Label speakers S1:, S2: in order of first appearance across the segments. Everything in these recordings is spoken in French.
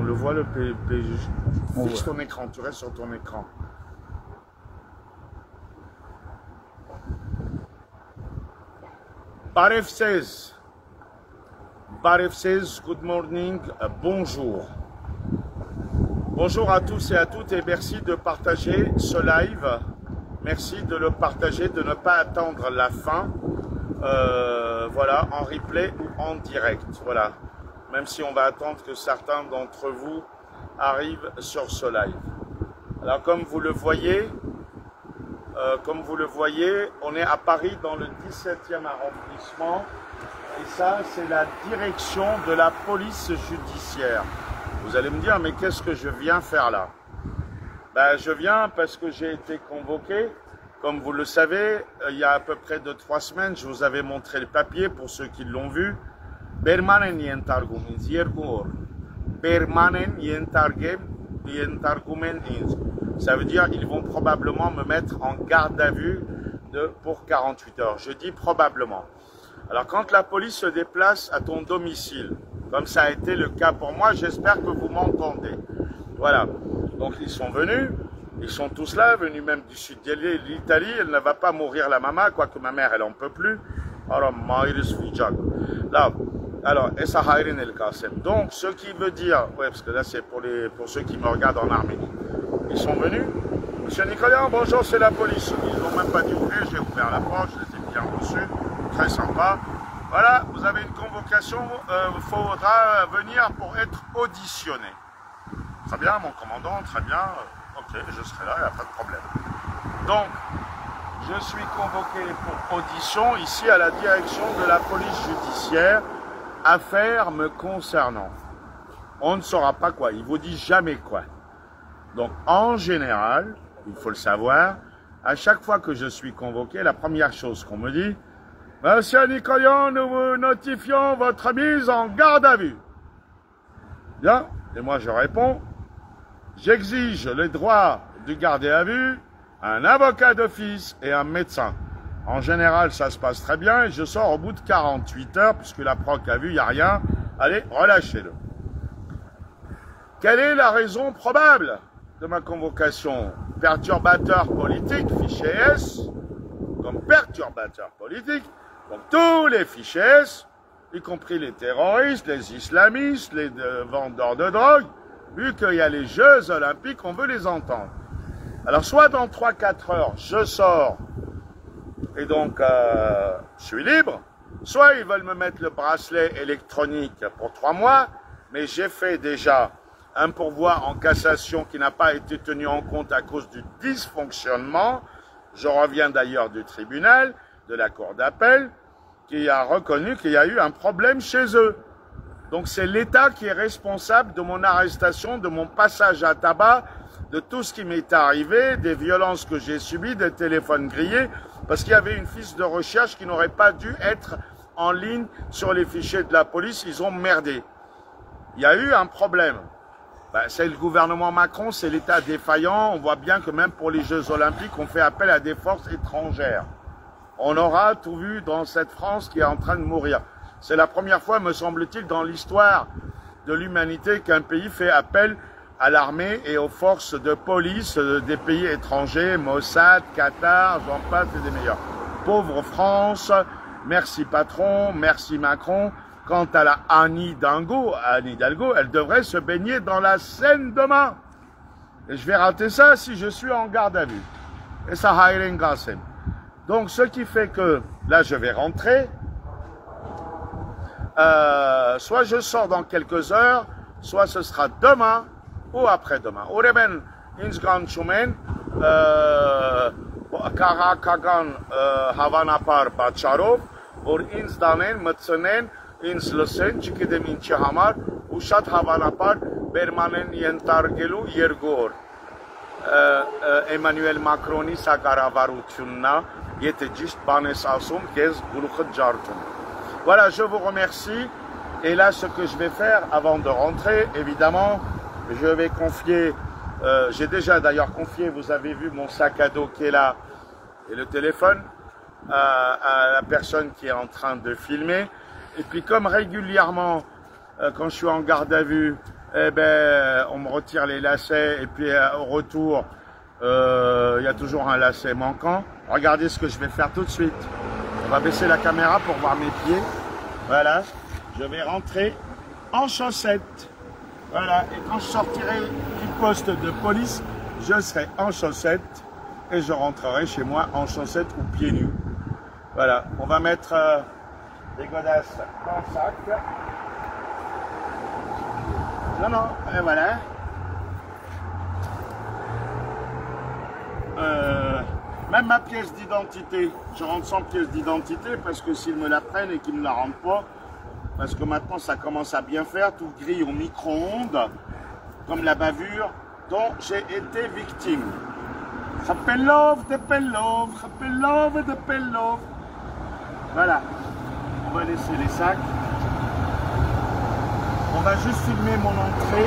S1: le voit le PJ.
S2: On
S1: Fixe
S2: voit.
S1: ton écran, tu restes sur ton écran. Baref 16. Baref 16, good morning, bonjour. Bonjour à tous et à toutes et merci de partager ce live. Merci de le partager, de ne pas attendre la fin. Voilà, en replay ou en direct. Voilà. Même si on va attendre que certains d'entre vous arrivent sur ce live. Alors comme vous le voyez, on est à Paris dans le 17e arrondissement. Et ça, c'est la direction de la police judiciaire. Vous allez me dire, mais qu'est-ce que je viens faire là? Ben, je viens parce que j'ai été convoqué. Comme vous le savez, il y a à peu près de 3 semaines, je vous avais montré le papier pour ceux qui l'ont vu. Permanen yentargumen ziergur. Permanen yentargumen inz. Ça veut dire ils vont probablement me mettre en garde à vue pour 48 heures. Je dis probablement. Alors quand la police se déplace à ton domicile, comme ça a été le cas pour moi, j'espère que vous m'entendez. Voilà. Donc ils sont venus. Ils sont tous là, venus même du sud de l'Italie. Elle ne va pas mourir la maman, quoique ma mère, elle n'en peut plus. Alors, Essa Hayrin El Qassem. Donc, ce qui veut dire, ouais, parce que là, c'est pour ceux qui me regardent en Arménie. Ils sont venus. Monsieur Nicolas, bonjour, c'est la police. Ils n'ont même pas dû ouvrir, j'ai ouvert la porte, je les ai bien reçus. Très sympa. Voilà, vous avez une convocation, il faudra venir pour être auditionné. Très bien, mon commandant, très bien. Ok, je serai là, il n'y a pas de problème. Donc, je suis convoqué pour audition ici à la direction de la police judiciaire, affaire me concernant. On ne saura pas quoi, il ne vous dit jamais quoi. Donc, en général, il faut le savoir, à chaque fois que je suis convoqué, la première chose qu'on me dit, « Monsieur Nicolas, nous vous notifions votre mise en garde à vue. » Bien, et moi je réponds, j'exige les droits du gardé à vue, un avocat d'office et un médecin. En général, ça se passe très bien et je sors au bout de 48 heures, puisque la proc a vu, il n'y a rien. Allez, relâchez-le. Quelle est la raison probable de ma convocation? Perturbateur politique, fichier S, comme perturbateur politique, donc tous les fichiers S, y compris les terroristes, les islamistes, les vendeurs de drogue, vu qu'il y a les Jeux Olympiques, on veut les entendre. Alors, soit dans 3-4 heures, je sors, et donc je suis libre, soit ils veulent me mettre le bracelet électronique pour 3 mois, mais j'ai fait déjà un pourvoi en cassation qui n'a pas été tenu en compte à cause du dysfonctionnement. Je reviens d'ailleurs du tribunal, de la cour d'appel, qui a reconnu qu'il y a eu un problème chez eux. Donc c'est l'État qui est responsable de mon arrestation, de mon passage à tabac, de tout ce qui m'est arrivé, des violences que j'ai subies, des téléphones grillés, parce qu'il y avait une fiche de recherche qui n'aurait pas dû être en ligne sur les fichiers de la police, ils ont merdé. Il y a eu un problème. Ben, c'est le gouvernement Macron, c'est l'État défaillant. On voit bien que même pour les Jeux Olympiques, on fait appel à des forces étrangères. On aura tout vu dans cette France qui est en train de mourir. C'est la première fois, me semble-t-il, dans l'histoire de l'humanité qu'un pays fait appel à l'armée et aux forces de police des pays étrangers, Mossad, Qatar, j'en passe et des meilleurs. Pauvre France, merci patron, merci Macron. Quant à la Anne Hidalgo, elle devrait se baigner dans la Seine demain. Et je vais rater ça si je suis en garde à vue. Et ça, Hayrin Qassem. Donc, ce qui fait que, là, je vais rentrer. Soit je sors dans quelques heures, soit ce sera demain ou après-demain. Oreben insgan chumen Karakagan Havanapar Bacharov or insdanen mtsenen ins lsen chikidem inchi hamar ushat Havanapar Bermanen yentargelu yergor Emmanuel Macroni sakaravarutyunna yete jist banes asum kez gulukh jartum. Voilà, je vous remercie. Et là, ce que je vais faire avant de rentrer, évidemment, je vais confier, j'ai déjà d'ailleurs confié, vous avez vu mon sac à dos qui est là, et le téléphone, à la personne qui est en train de filmer. Et puis comme régulièrement, quand je suis en garde à vue, eh ben, on me retire les lacets et puis au retour, il y a toujours un lacet manquant. Regardez ce que je vais faire tout de suite. On va baisser la caméra pour voir mes pieds. Voilà, je vais rentrer en chaussettes. Voilà, et quand je sortirai du poste de police, je serai en chaussettes et je rentrerai chez moi en chaussettes ou pieds nus. Voilà, on va mettre les godasses dans le sac. Non, non, et voilà. Même ma pièce d'identité, je rentre sans pièce d'identité parce que s'ils me la prennent et qu'ils ne me la rendent pas, parce que maintenant ça commence à bien faire, tout grille au micro-ondes, comme la bavure dont j'ai été victime. Rappelov de Pellov, Rappelov de Pellov. Voilà, on va laisser les sacs. On va juste filmer mon entrée.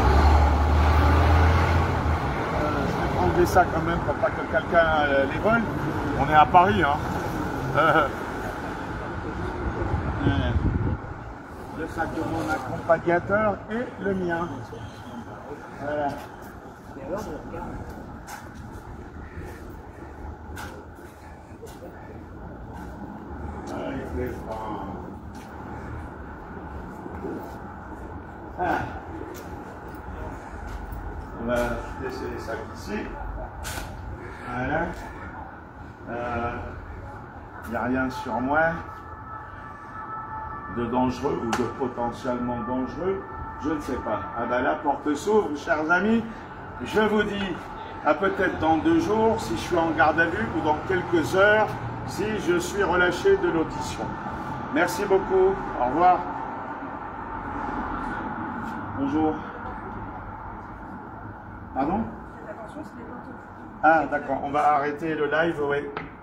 S1: Je vais prendre des sacs quand même pour pas que quelqu'un les vole. On est à Paris, hein. Le sac de mon accompagnateur et le mien. Voilà. On va laisser les sacs ici. Voilà. Il n'y a rien sur moi de dangereux ou de potentiellement dangereux. Je ne sais pas. Ah ben la porte s'ouvre, chers amis. Je vous dis à peut-être dans 2 jours si je suis en garde à vue ou dans quelques heures si je suis relâché de l'audition. Merci beaucoup. Au revoir. Bonjour. Pardon? Ah d'accord, on va arrêter le live, oui.